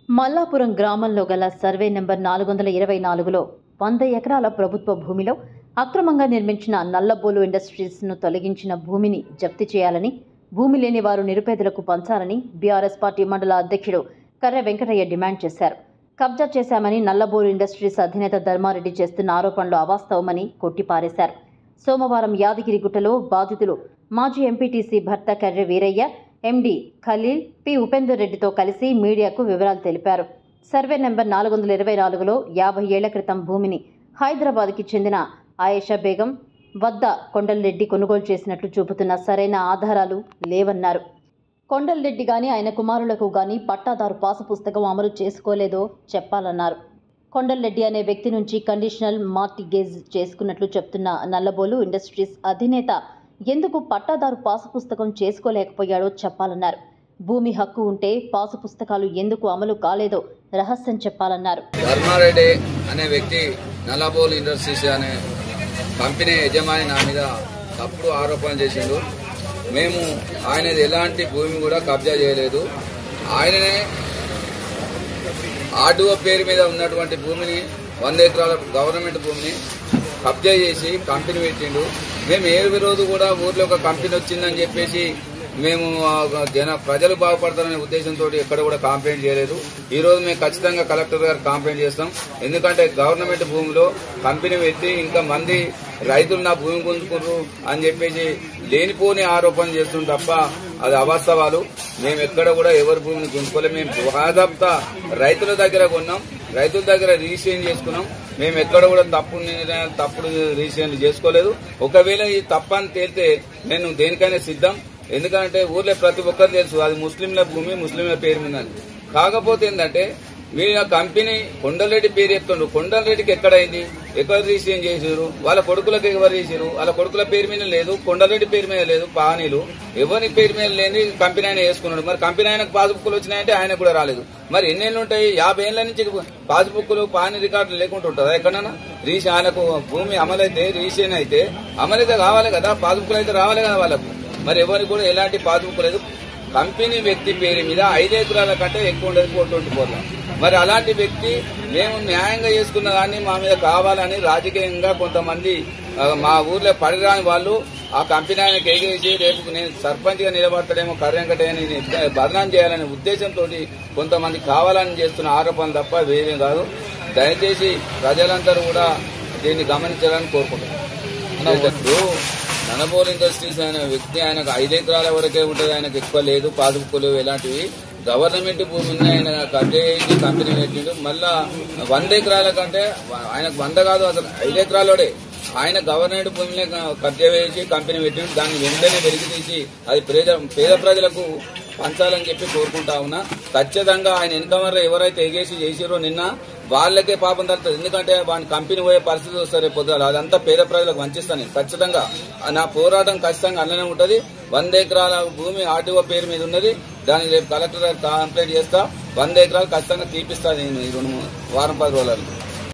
మల్లాపురం గ్రామంలో గల survey number 424లో 100 ఎకరాల ప్రభుత్వ భూమిలో అక్రమంగా నిర్మించిన నల్లబోలు ఇండస్ట్రీస్ను తొలగించిన భూమిని జప్తి చేయాలని, భూమి లేని వారు నిరుపేదలకు పంచాలని బీఆర్ఎస్ పార్టీ మండల అధ్యక్షుడు కర్రె వెంకటయ్య డిమాండ్ చేశారు. కబ్జా చేశామని నల్లబోలు ఇండస్ట్రీస్ అధినేత ధర్మారెడ్డి చేస్తున్న ఆరోపణలు అవాస్తవమని కొట్టిపారేశారు. సోమవారం యాదగిరిగుట్టలో బాధితులు మాజీ ఎంపీటీసీ భర్త కర్రె వీరయ్య, ఎండీ ఖలీల్, పి ఉపేందర్ రెడ్డితో కలిసి మీడియాకు వివరాలు తెలిపారు. సర్వే నెంబర్ 424లో 50 ఏళ్ల క్రితం భూమిని హైదరాబాద్కి చెందిన ఆయేషా బేగం వద్ద కొండలరెడ్డి కొనుగోలు చేసినట్లు చూపుతున్న సరైన ఆధారాలు లేవన్నారు. కొండలరెడ్డి గాని ఆయన కుమారులకు గాని పట్టాదారు పాసు పుస్తకం అమలు చేసుకోలేదో చెప్పాలన్నారు. కొండలరెడ్డి అనే వ్యక్తి నుంచి కండిషనల్ మార్టిగేజ్ చేసుకున్నట్లు చెప్తున్న నల్లబోలు ఇండస్ట్రీస్ అధినేత ఎందుకు పట్టాదారు పాసు పుస్తకం చేసుకోలేకపోయాడో చెప్పాలన్నారు. భూమి హక్కు ఉంటే పాసు పుస్తకాలు ఎందుకు అమలు కాలేదో రహస్యం చెప్పాలన్నారు. ధర్మారెడ్డి అనే వ్యక్తి నల్లబోలు ఇండస్ట్రీస్ అనే కంపెనీ యజమాని నా మీద తప్పుడు ఆరోపణ చేసిండు. మేము ఆయనది ఎలాంటి భూమి కూడా కబ్జా చేయలేదు. ఆయననే ఆర్డీఓ పేరు మీద ఉన్నటువంటి భూమిని 100 ఎకరాల గవర్నమెంట్ భూమిని కబ్జా చేసి కంపెనీ పెట్టిండు. మేము ఏ రోజు కూడా ఊర్లో ఒక కంపెనీ వచ్చిందని చెప్పేసి మేము ప్రజలు బాగుపడతారనే ఉద్దేశంతో ఎక్కడ కూడా కంప్లైంట్ చేయలేదు. ఈ రోజు మేము ఖచ్చితంగా కలెక్టర్ గారు కంప్లైంట్ చేస్తాం. ఎందుకంటే గవర్నమెంట్ భూమిలో కంపెనీ పెట్టి ఇంకా మంది రైతులు నా భూమి గుంజుకున్నారు అని చెప్పేసి లేనిపోని ఆరోపణ చేస్తుంది తప్ప అది అవాస్తవాలు. మేము ఎక్కడ కూడా ఎవరి భూమిని గుంజుకోలేదు. మేము బాధాప్తా రైతుల దగ్గర కొన్నాం, రైతుల దగ్గర రిజిస్ట్రేషన్ చేసుకున్నాం. మేము ఎక్కడ కూడా తప్పుడు రిజిస్ట్రేషన్ చేసుకోలేదు. ఒకవేళ ఈ తప్పని తేలితే నేను దేనికైనా సిద్ధం. ఎందుకంటే ఊర్లో ప్రతి ఒక్కరు తెలుసు అది ముస్లింల భూమి, ముస్లింల పేరు మీద. కాకపోతే ఏంటంటే వీళ్ళ కంపెనీ కొండలరెడ్డి పేరు చెప్తుండ్రు. కొండలరెడ్డికి ఎక్కడైంది, ఎక్కడ రిజిస్ట్రేషన్ చేసారు, వాళ్ళ కొడుకులకు ఎవరు చేసారు, వాళ్ళ కొడుకుల పేరు మీద లేదు, కొండలరెడ్డి పేరు మీద లేదు. పానీలు ఎవరి పేరు మీద లేని కంపెనీ ఆయన వేసుకున్నాడు. మరి కంపెనీ ఆయనకు పాస్బుక్లు వచ్చినాయంటే ఆయన కూడా రాలేదు. మరి ఎన్నేళ్ళు ఉంటాయి? 50 ఏళ్ల నుంచి పాస్బుక్లు పానీ రికార్డులు లేకుండా ఉంటుందా ఎక్కడన్నా? రిజిస్ట్రేషన్ ఆయనకు భూమి అమలైతే రిజిస్ట్రేషన్ అయితే అమలైతే కావాలి కదా, పాస్బుక్లు అయితే రావాలి కదా వాళ్ళకు. మరి ఎవరికి కూడా ఎలాంటి పాస్బుక్ లేదు. కంపెనీ వ్యక్తి పేరు మీద 5 ఎకరాల కంటే ఎక్కువ ఉండదు, 424. మరి అలాంటి వ్యక్తి మేము న్యాయంగా చేసుకున్న దాన్ని మా మీద కావాలని రాజకీయంగా కొంతమంది మా ఊర్లో పడిరాని వాళ్ళు ఆ కంపెనీ ఆయనకు ఎగేసి రేపు నేను సర్పంచ్ గా నిలబడతాడేమో కర్రెంకటేని బదనాం చేయాలనే ఉద్దేశంతో కొంతమంది కావాలని చేస్తున్న ఆరోపణలు తప్ప వేరే కాదు. దయచేసి ప్రజలందరూ కూడా దీన్ని గమనించాలని కోరుకుంటున్నాను. నల్లబోలు ఇండస్ట్రీస్ అనే వ్యక్తి ఆయనకు 5 ఎకరాల వరకే ఉంటుంది, ఆయనకు ఎక్కువ లేదు, పాస్బుక్లు ఎలాంటివి. గవర్నమెంట్ భూమిని ఆయన కబ్జా చేసి కంపెనీ పెట్టిండు. మళ్ళా 100 ఎకరాల కంటే ఆయనకు 100 కాదు, అసలు 5 ఎకరాలోడే ఆయన గవర్నమెంట్ భూమిని కబ్జా చేసి కంపెనీ పెట్టిండు. దాన్ని వెంటనే వెలికి తీసి అది పేద ప్రజలకు పంచాలని చెప్పి కోరుకుంటా ఉన్నా. ఖచ్చితంగా ఆయన ఇన్కమర్ ఎవరైతే ఎగేసి చేసిరో నిన్న వాళ్ళకే పాపం తగ్గుతుంది. ఎందుకంటే వాని కంపెనీ పోయే పరిస్థితి వస్తారు రేపు పొద్దుగాల. అదంతా పేద ప్రజలకు వంచిస్తాను నేను. ఖచ్చితంగా నా పోరాటం ఖచ్చితంగా అలానే ఉంటుంది. 100 ఎకరాల భూమి ఆర్టీఓ పేరు మీద ఉన్నది. దానికి రేపు కలెక్టర్ గారు కంప్లైంట్ చేస్తా. 100 ఎకరాలు ఖచ్చితంగా తీపిస్తా నేను ఈ 2 వారం 10 రోజులలో.